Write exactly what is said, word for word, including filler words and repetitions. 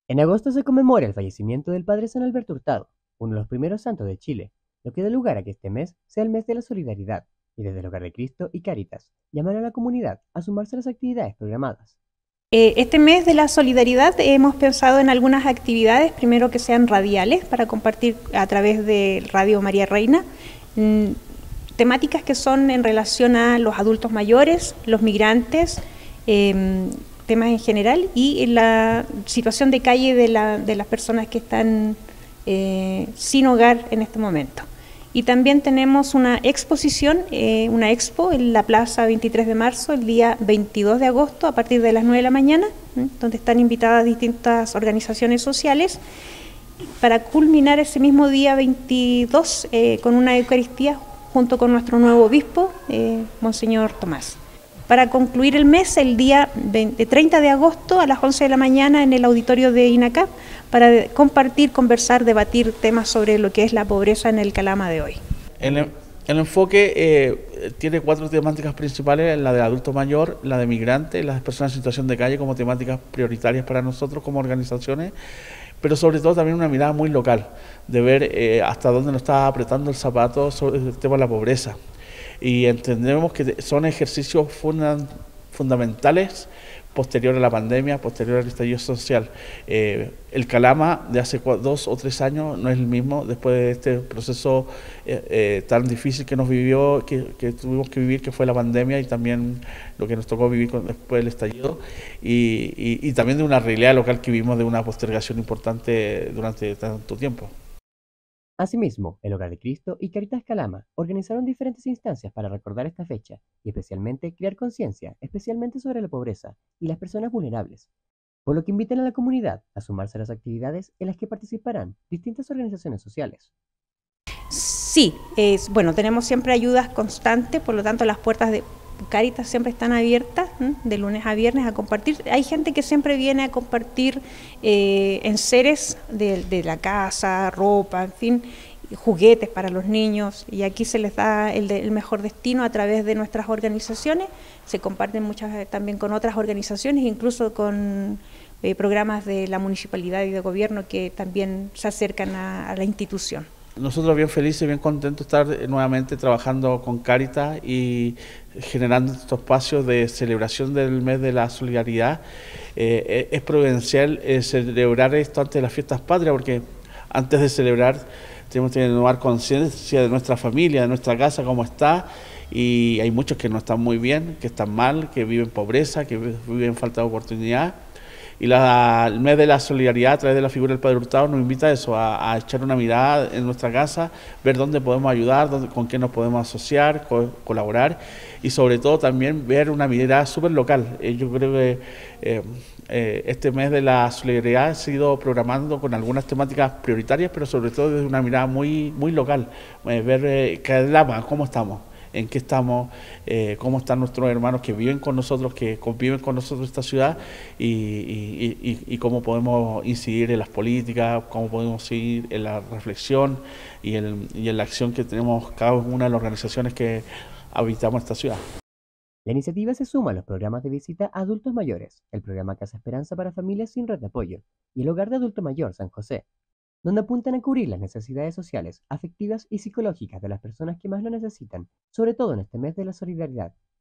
En agosto se conmemora el fallecimiento del padre San Alberto Hurtado, uno de los primeros santos de Chile, lo que da lugar a que este mes sea el mes de la solidaridad, y desde el Hogar de Cristo y Cáritas llaman a la comunidad a sumarse a las actividades programadas. Eh, Este mes de la solidaridad hemos pensado en algunas actividades, primero que sean radiales, para compartir a través de Radio María Reina, mm, temáticas que son en relación a los adultos mayores, los migrantes, eh, temas en general y la situación de calle de, la, de las personas que están eh, sin hogar en este momento. Y también tenemos una exposición, eh, una expo en la Plaza veintitrés de marzo, el día veintidós de agosto, a partir de las nueve de la mañana, ¿eh? Donde están invitadas distintas organizaciones sociales, para culminar ese mismo día veintidós eh, con una Eucaristía junto con nuestro nuevo obispo, eh, Monseñor Tomás. Para concluir el mes, el día veinte, treinta de agosto a las once de la mañana en el auditorio de INACAP, para compartir, conversar, debatir temas sobre lo que es la pobreza en el Calama de hoy. El, el enfoque eh, tiene cuatro temáticas principales: la de adulto mayor, la de migrante, las personas en situación de calle, como temáticas prioritarias para nosotros como organizaciones, pero sobre todo también una mirada muy local, de ver eh, hasta dónde nos está apretando el zapato sobre el tema de la pobreza. Y entendemos que son ejercicios funda fundamentales posterior a la pandemia, posterior al estallido social. Eh, el Calama de hace dos o tres años no es el mismo después de este proceso eh, eh, tan difícil que nos vivió, que, que tuvimos que vivir, que fue la pandemia, y también lo que nos tocó vivir con, después del estallido, y, y, y también de una realidad local que vivimos de una postergación importante durante tanto tiempo. Asimismo, el Hogar de Cristo y Cáritas Calama organizaron diferentes instancias para recordar esta fecha y especialmente crear conciencia, especialmente sobre la pobreza y las personas vulnerables, por lo que invitan a la comunidad a sumarse a las actividades en las que participarán distintas organizaciones sociales. Sí, es, bueno, tenemos siempre ayudas constantes, por lo tanto las puertas de Cáritas siempre están abiertas, ¿eh? De lunes a viernes a compartir. Hay gente que siempre viene a compartir eh, enseres de, de la casa, ropa, en fin, juguetes para los niños, y aquí se les da el, de, el mejor destino a través de nuestras organizaciones. Se comparten muchas eh, también con otras organizaciones, incluso con eh, programas de la municipalidad y de gobierno que también se acercan a, a la institución. Nosotros bien felices y bien contentos de estar nuevamente trabajando con Cáritas y generando estos espacios de celebración del mes de la solidaridad. Eh, es providencial eh, celebrar esto antes de las fiestas patrias, porque antes de celebrar tenemos que tomar conciencia de nuestra familia, de nuestra casa, cómo está, y hay muchos que no están muy bien, que están mal, que viven pobreza, que viven falta de oportunidad. Y la, el mes de la solidaridad, a través de la figura del Padre Hurtado, nos invita a eso, a, a echar una mirada en nuestra casa, ver dónde podemos ayudar, dónde, con qué nos podemos asociar, co colaborar, y sobre todo también ver una mirada súper local. Eh, yo creo que eh, eh, este mes de la solidaridad ha sido programando con algunas temáticas prioritarias, pero sobre todo desde una mirada muy, muy local, eh, ver eh, Calama, cómo estamos, en qué estamos, eh, cómo están nuestros hermanos que viven con nosotros, que conviven con nosotros en esta ciudad, y, y, y, y cómo podemos incidir en las políticas, cómo podemos seguir en la reflexión y en, y en la acción que tenemos cada una de las organizaciones que habitamos esta ciudad. La iniciativa se suma a los programas de visita a adultos mayores, el programa Casa Esperanza para familias sin red de apoyo y el Hogar de Adulto Mayor San José, donde apuntan a cubrir las necesidades sociales, afectivas y psicológicas de las personas que más lo necesitan, sobre todo en este mes de la solidaridad.